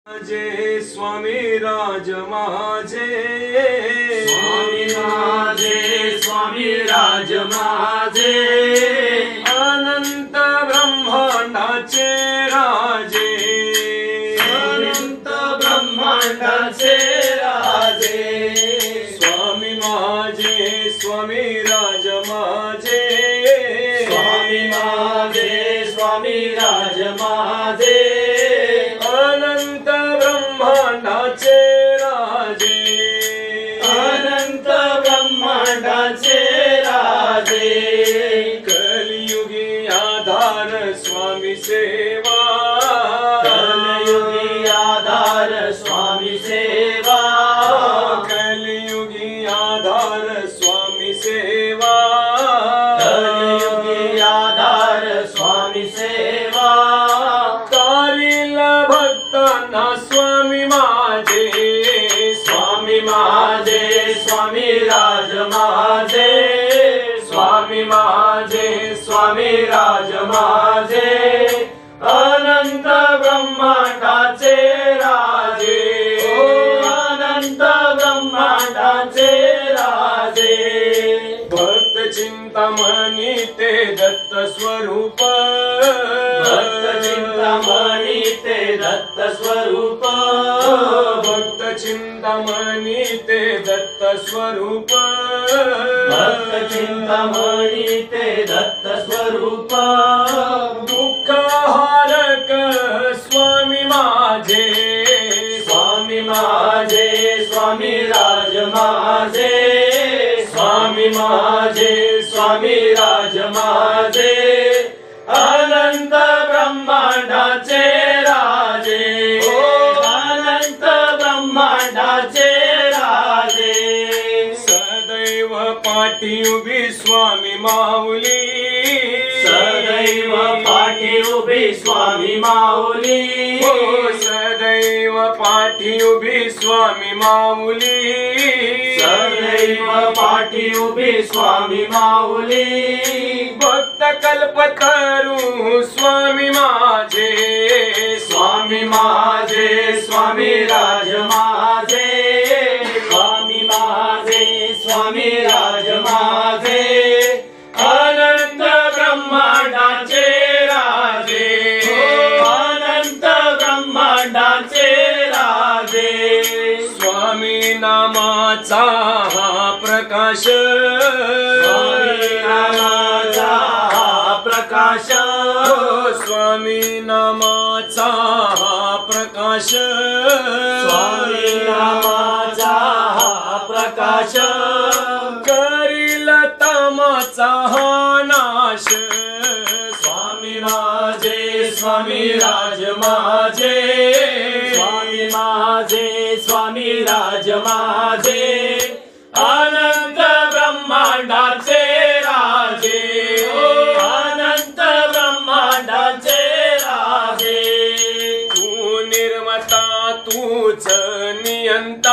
माझे स्वामी राज माझे, स्वामी माझे, स्वामी राज माझे, अनंत ब्रह्मांडाचे राजे, अनंत ब्रह्मांडाचे राजे। स्वामी माझे, स्वामी राज माझे, स्वामी माझे, स्वामी राज माझे, अनंत ब्रह्मांडाचे राजे, अनंत ब्रह्मांडाचे राजे। कलियुगी आधार स्वामी सेवा, कलियुगी आधार स्वामी सेवा, कलियुगी आधार स्वामी सेवा, कलियुगी आधार स्वामी सेवा। तारील भक्तांना स्वामी माझे, स्वामी माझे, स्वामी राज माझे, स्वामी माझे, स्वामी राज माझे, अनंत ब्रह्मांडाचे राजे, अनंत ब्रह्मांडाचे राजे। भक्त चिंतामणी ते दत्त स्वरूप, भक्त चिंतामणी ते दत्त स्वरूप, भक्त चिंतामणी ते दत्त स्वरूप, भक्त चिंतामणी ते दत्त स्वरूप। दुःखहारक स्वामी माझे, स्वामी माझे, स्वामी राज माझे, स्वामी माझे, स्वामी राज माझे, अनंत ब्रह्मांडाचे राजे, अनंत ब्रह्मांडाचे राजे। सदैव पाठी उभी स्वामी माऊली, सदैव पाठी उभी स्वामी माऊली, हो सदैव पाठी उभी स्वामी माऊली, सदैव पाठी उभी स्वामी माऊली। भक्त कल्पतरू स्वामी माझे, स्वामी माझे, स्वामी राज माझे, स्वामी माझे, स्वामी राज माझे, अनंत ब्रह्मांडाचे राजे, अनंत ब्रह्मांडाचे राजे। स्वामी नामाचा हा प्रकाश, स्वामी नामाचा हा प्रकाश, हो स्वामी नामाचा हा प्रकाश, स्वामी नामाचा हा प्रकाश, करील तमाचा हा नाश। स्वामी माझे, स्वामी राज माझे, स्वामी माझे, स्वामी राज माझे, अनंत ब्रह्मांडाचे राजे, अनंत ब्रह्मांडाचे राजे। तू निर्मता तूच नियंता,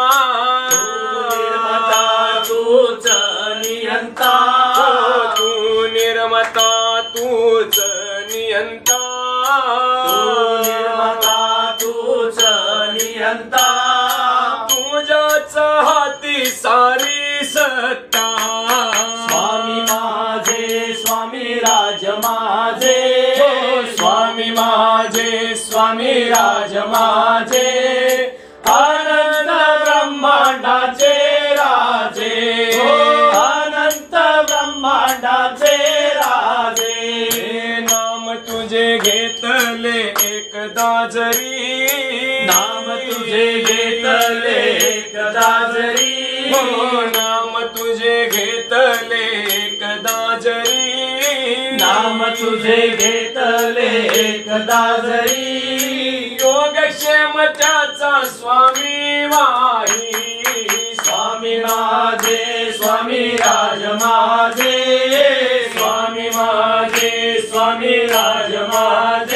निर्मता तूच नियंता, तू निर्मता तूच नियंता, निर्मता तूच नियंता, तुझ्याच हाती सारी सत्ता। स्वामी माझे, स्वामी राज माझे, स्वामी माझे, स्वामी राज माझे, अनंत ब्रह्मांडाचे राजे, अनंत ब्रह्मांडाचे राजे। नाम तुझे घेतले एकदा जरी, नाम तुझे घेतले एकदा जरी, हो नाम तुझे घेतले एकदा जरी, नाम तुझे घेतले एकदा जरी, योगक्षेम त्याचा स्वामी वाही। स्वामी माझे, स्वामी राज माझे, स्वामी माझे, स्वामी राज माझे,